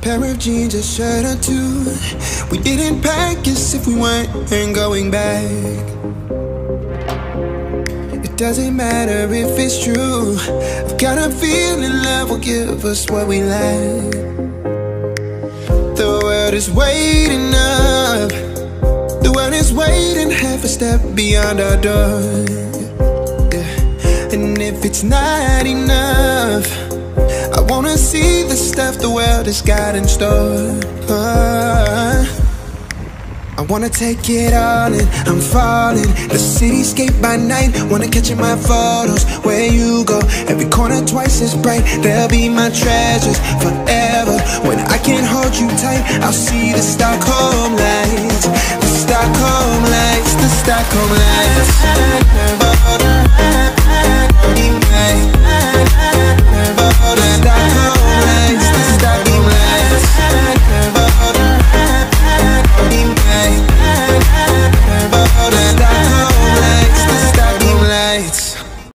pair of jeans, a shirt or two. We didn't pack as if we weren't going back. It doesn't matter if it's true. I've got a feeling love will give us what we lack. The world is waiting up. The world is waiting half a step beyond our door. Yeah. And if it's not enough, I wanna see the stuff the world has got in store. I wanna take it all in, I'm falling. The cityscape by night, wanna catch in my photos. Where you go, every corner twice as bright. They'll be my treasures forever. When I can't hold you tight, I'll see the Stockholm lights. The Stockholm lights, the Stockholm lights.